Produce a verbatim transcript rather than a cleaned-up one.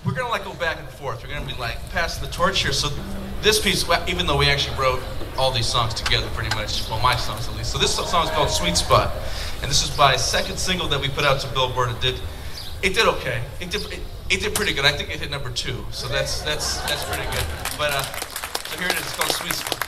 we're gonna like go back and forth. We're gonna be like passing the torch here. So this piece, well, even though we actually wrote all these songs together pretty much, well, my songs at least. So this song is called Sweet Spot, and this is my second single that we put out to Billboard. It did, it did okay. It did, it, it did pretty good. I think it hit number two. So that's that's that's pretty good. But uh, so here it is. It's called Sweet Spot.